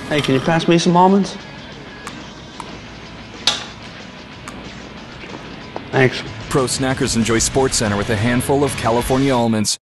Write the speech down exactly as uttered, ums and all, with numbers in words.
Hey, can you pass me some almonds? Thanks. Pro snackers enjoy SportsCenter with a handful of California Almonds.